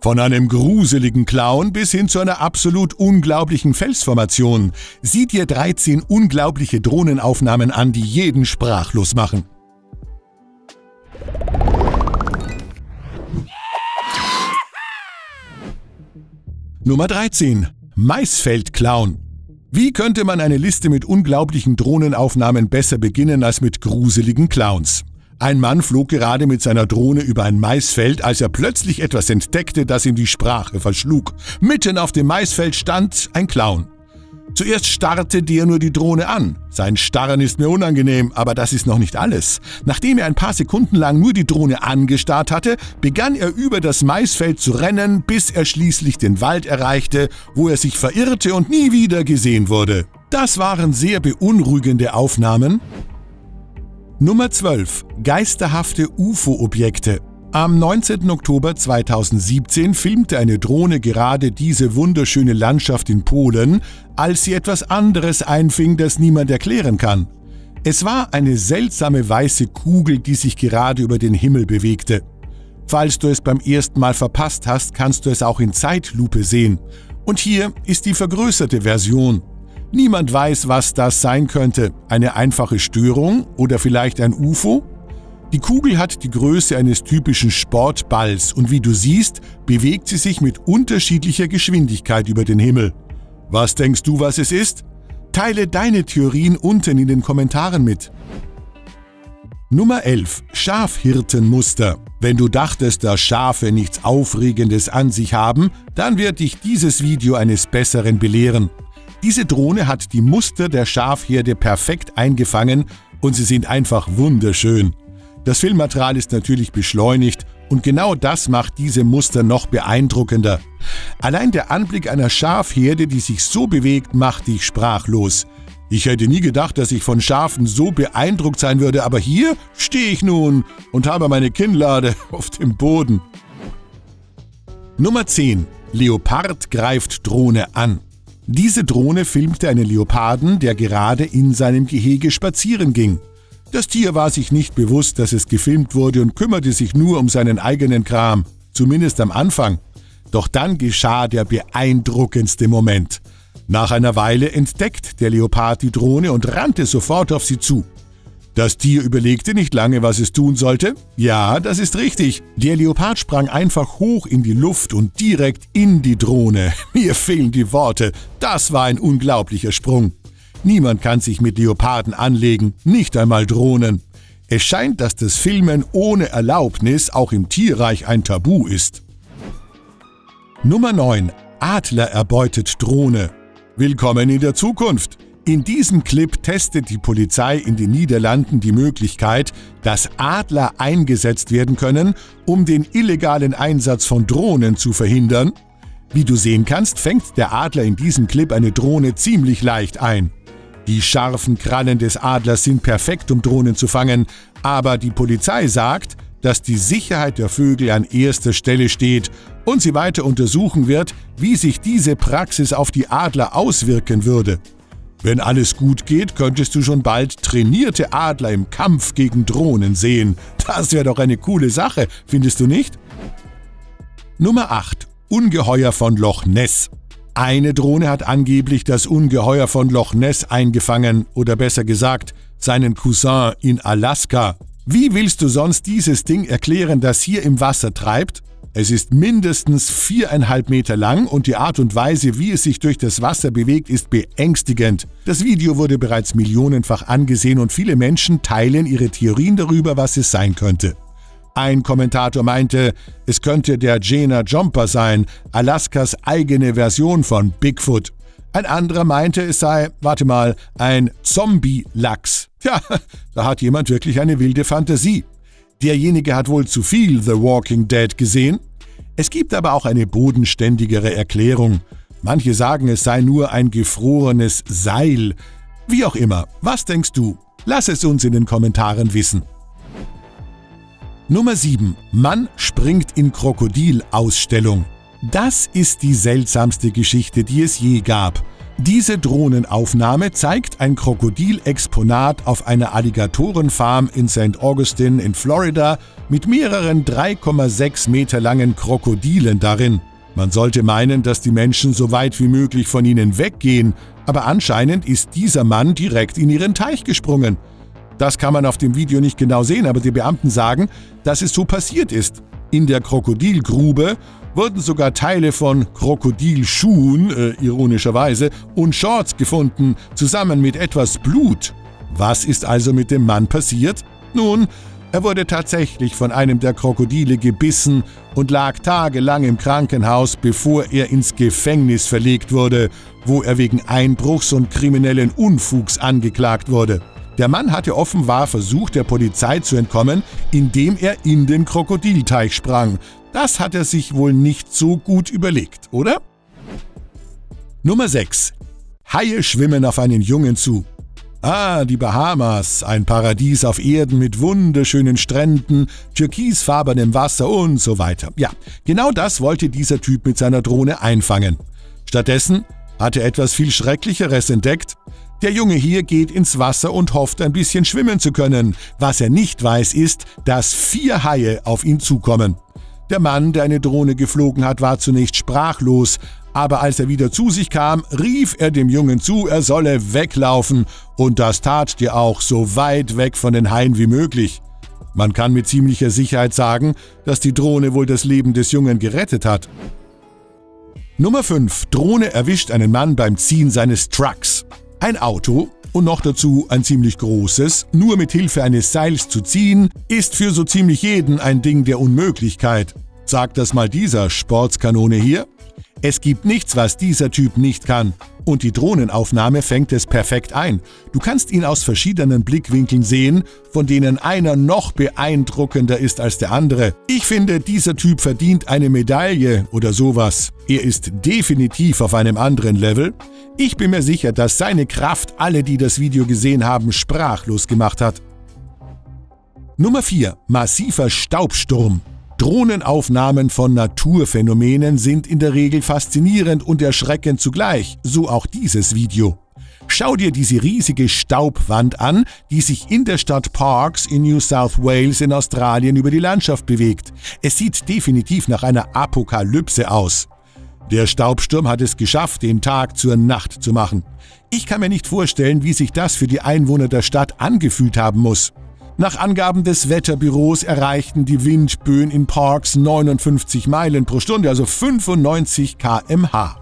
Von einem gruseligen Clown bis hin zu einer absolut unglaublichen Felsformation. Sieh dir 13 unglaubliche Drohnenaufnahmen an, die jeden sprachlos machen. Nummer 13. Maisfeld-Clown. Wie könnte man eine Liste mit unglaublichen Drohnenaufnahmen besser beginnen als mit gruseligen Clowns? Ein Mann flog gerade mit seiner Drohne über ein Maisfeld, als er plötzlich etwas entdeckte, das ihm die Sprache verschlug. Mitten auf dem Maisfeld stand ein Clown. Zuerst starrte der nur die Drohne an. Sein Starren ist mir unangenehm, aber das ist noch nicht alles. Nachdem er ein paar Sekunden lang nur die Drohne angestarrt hatte, begann er über das Maisfeld zu rennen, bis er schließlich den Wald erreichte, wo er sich verirrte und nie wieder gesehen wurde. Das waren sehr beunruhigende Aufnahmen. Nummer 12. Geisterhafte UFO-Objekte. Am 19. Oktober 2017 filmte eine Drohne gerade diese wunderschöne Landschaft in Polen, als sie etwas anderes einfing, das niemand erklären kann. Es war eine seltsame weiße Kugel, die sich gerade über den Himmel bewegte. Falls du es beim ersten Mal verpasst hast, kannst du es auch in Zeitlupe sehen. Und hier ist die vergrößerte Version. Niemand weiß, was das sein könnte. Eine einfache Störung oder vielleicht ein UFO? Die Kugel hat die Größe eines typischen Sportballs und wie du siehst, bewegt sie sich mit unterschiedlicher Geschwindigkeit über den Himmel. Was denkst du, was es ist? Teile deine Theorien unten in den Kommentaren mit. Nummer 11. Schafhirtenmuster. Wenn du dachtest, dass Schafe nichts Aufregendes an sich haben, dann wird dich dieses Video eines Besseren belehren. Diese Drohne hat die Muster der Schafherde perfekt eingefangen und sie sind einfach wunderschön. Das Filmmaterial ist natürlich beschleunigt und genau das macht diese Muster noch beeindruckender. Allein der Anblick einer Schafherde, die sich so bewegt, macht dich sprachlos. Ich hätte nie gedacht, dass ich von Schafen so beeindruckt sein würde, aber hier stehe ich nun und habe meine Kinnlade auf dem Boden. Nummer 10. Leopard greift Drohne an. Diese Drohne filmte einen Leoparden, der gerade in seinem Gehege spazieren ging. Das Tier war sich nicht bewusst, dass es gefilmt wurde und kümmerte sich nur um seinen eigenen Kram, zumindest am Anfang. Doch dann geschah der beeindruckendste Moment. Nach einer Weile entdeckt der Leopard die Drohne und rannte sofort auf sie zu. Das Tier überlegte nicht lange, was es tun sollte. Ja, das ist richtig. Der Leopard sprang einfach hoch in die Luft und direkt in die Drohne. Mir fehlen die Worte. Das war ein unglaublicher Sprung. Niemand kann sich mit Leoparden anlegen, nicht einmal Drohnen. Es scheint, dass das Filmen ohne Erlaubnis auch im Tierreich ein Tabu ist. Nummer 9. Adler erbeutet Drohne. Willkommen in der Zukunft. In diesem Clip testet die Polizei in den Niederlanden die Möglichkeit, dass Adler eingesetzt werden können, um den illegalen Einsatz von Drohnen zu verhindern. Wie du sehen kannst, fängt der Adler in diesem Clip eine Drohne ziemlich leicht ein. Die scharfen Krallen des Adlers sind perfekt, um Drohnen zu fangen, aber die Polizei sagt, dass die Sicherheit der Vögel an erster Stelle steht und sie weiter untersuchen wird, wie sich diese Praxis auf die Adler auswirken würde. Wenn alles gut geht, könntest du schon bald trainierte Adler im Kampf gegen Drohnen sehen. Das wäre doch eine coole Sache, findest du nicht? Nummer 8. Ungeheuer von Loch Ness. Eine Drohne hat angeblich das Ungeheuer von Loch Ness eingefangen, oder besser gesagt, seinen Cousin in Alaska. Wie willst du sonst dieses Ding erklären, das hier im Wasser treibt? Es ist mindestens 4,5 Meter lang und die Art und Weise, wie es sich durch das Wasser bewegt, ist beängstigend. Das Video wurde bereits millionenfach angesehen und viele Menschen teilen ihre Theorien darüber, was es sein könnte. Ein Kommentator meinte, es könnte der Jena Jumper sein, Alaskas eigene Version von Bigfoot. Ein anderer meinte, es sei, ein Zombie-Lachs. Ja, da hat jemand wirklich eine wilde Fantasie. Derjenige hat wohl zu viel The Walking Dead gesehen. Es gibt aber auch eine bodenständigere Erklärung. Manche sagen, es sei nur ein gefrorenes Seil. Wie auch immer, was denkst du? Lass es uns in den Kommentaren wissen. Nummer 7. Mann springt in Krokodil-Ausstellung. Das ist die seltsamste Geschichte, die es je gab. Diese Drohnenaufnahme zeigt ein Krokodilexponat auf einer Alligatorenfarm in St. Augustine in Florida mit mehreren 3,6 Meter langen Krokodilen darin. Man sollte meinen, dass die Menschen so weit wie möglich von ihnen weggehen, aber anscheinend ist dieser Mann direkt in ihren Teich gesprungen. Das kann man auf dem Video nicht genau sehen, aber die Beamten sagen, dass es so passiert ist. In der Krokodilgrube wurden sogar Teile von Krokodilschuhen, ironischerweise, und Shorts gefunden, zusammen mit etwas Blut. Was ist also mit dem Mann passiert? Nun, er wurde tatsächlich von einem der Krokodile gebissen und lag tagelang im Krankenhaus, bevor er ins Gefängnis verlegt wurde, wo er wegen Einbruchs und kriminellen Unfugs angeklagt wurde. Der Mann hatte offenbar versucht, der Polizei zu entkommen, indem er in den Krokodilteich sprang. Das hat er sich wohl nicht so gut überlegt, oder? Nummer 6. Haie schwimmen auf einen Jungen zu. Die Bahamas, ein Paradies auf Erden mit wunderschönen Stränden, türkisfarbenem Wasser und so weiter. Ja, genau das wollte dieser Typ mit seiner Drohne einfangen. Stattdessen hat er etwas viel Schrecklicheres entdeckt. Der Junge hier geht ins Wasser und hofft, ein bisschen schwimmen zu können. Was er nicht weiß, ist, dass 4 Haie auf ihn zukommen. Der Mann, der eine Drohne geflogen hat, war zunächst sprachlos, aber als er wieder zu sich kam, rief er dem Jungen zu, er solle weglaufen, und das tat der auch, so weit weg von den Haien wie möglich. Man kann mit ziemlicher Sicherheit sagen, dass die Drohne wohl das Leben des Jungen gerettet hat. Nummer 5. Drohne erwischt einen Mann beim Ziehen seines Trucks. Ein Auto, und noch dazu ein ziemlich großes, nur mit Hilfe eines Seils zu ziehen, ist für so ziemlich jeden ein Ding der Unmöglichkeit. Sagt das mal dieser Sportskanone hier? Es gibt nichts, was dieser Typ nicht kann. Und die Drohnenaufnahme fängt es perfekt ein. Du kannst ihn aus verschiedenen Blickwinkeln sehen, von denen einer noch beeindruckender ist als der andere. Ich finde, dieser Typ verdient eine Medaille oder sowas. Er ist definitiv auf einem anderen Level. Ich bin mir sicher, dass seine Kraft alle, die das Video gesehen haben, sprachlos gemacht hat. Nummer 4. Massiver Staubsturm. Drohnenaufnahmen von Naturphänomenen sind in der Regel faszinierend und erschreckend zugleich, so auch dieses Video. Schau dir diese riesige Staubwand an, die sich in der Stadt Parkes in New South Wales in Australien über die Landschaft bewegt. Es sieht definitiv nach einer Apokalypse aus. Der Staubsturm hat es geschafft, den Tag zur Nacht zu machen. Ich kann mir nicht vorstellen, wie sich das für die Einwohner der Stadt angefühlt haben muss. Nach Angaben des Wetterbüros erreichten die Windböen in Parkes 59 Meilen pro Stunde, also 95 km/h.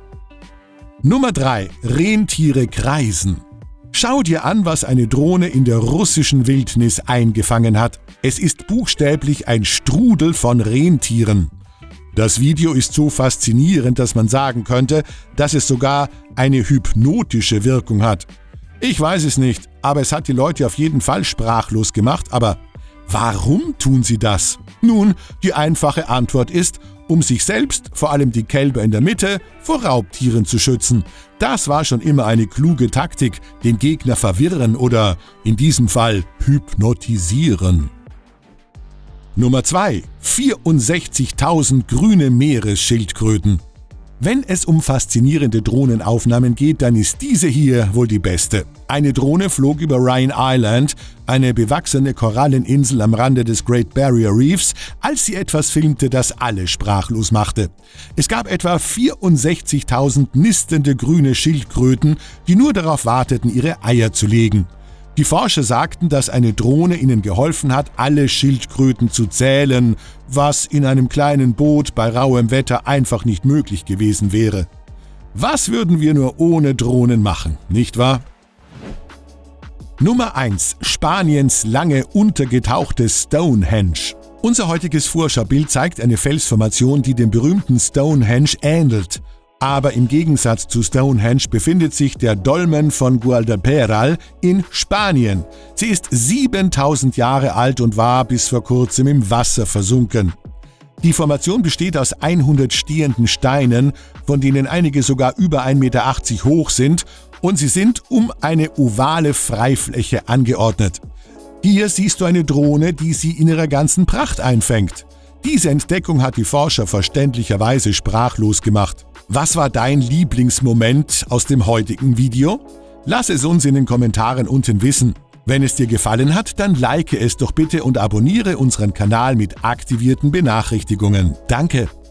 Nummer 3. Rentiere kreisen. Schau dir an, was eine Drohne in der russischen Wildnis eingefangen hat. Es ist buchstäblich ein Strudel von Rentieren. Das Video ist so faszinierend, dass man sagen könnte, dass es sogar eine hypnotische Wirkung hat. Ich weiß es nicht, aber es hat die Leute auf jeden Fall sprachlos gemacht. Aber warum tun sie das? Nun, die einfache Antwort ist, um sich selbst, vor allem die Kälber in der Mitte, vor Raubtieren zu schützen. Das war schon immer eine kluge Taktik, den Gegner verwirren oder, in diesem Fall, hypnotisieren. Nummer 2. 64.000 grüne Meeresschildkröten. Wenn es um faszinierende Drohnenaufnahmen geht, dann ist diese hier wohl die beste. Eine Drohne flog über Ryan Island, eine bewachsene Koralleninsel am Rande des Great Barrier Reefs, als sie etwas filmte, das alle sprachlos machte. Es gab etwa 64.000 nistende grüne Schildkröten, die nur darauf warteten, ihre Eier zu legen. Die Forscher sagten, dass eine Drohne ihnen geholfen hat, alle Schildkröten zu zählen, was in einem kleinen Boot bei rauem Wetter einfach nicht möglich gewesen wäre. Was würden wir nur ohne Drohnen machen, nicht wahr? Nummer 1. Spaniens lange untergetauchte Stonehenge. Unser heutiges Vorschaubild zeigt eine Felsformation, die dem berühmten Stonehenge ähnelt. Aber im Gegensatz zu Stonehenge befindet sich der Dolmen von Guadalperal in Spanien. Sie ist 7000 Jahre alt und war bis vor kurzem im Wasser versunken. Die Formation besteht aus 100 stehenden Steinen, von denen einige sogar über 1,80 Meter hoch sind, und sie sind um eine ovale Freifläche angeordnet. Hier siehst du eine Drohne, die sie in ihrer ganzen Pracht einfängt. Diese Entdeckung hat die Forscher verständlicherweise sprachlos gemacht. Was war dein Lieblingsmoment aus dem heutigen Video? Lass es uns in den Kommentaren unten wissen. Wenn es dir gefallen hat, dann like es doch bitte und abonniere unseren Kanal mit aktivierten Benachrichtigungen. Danke!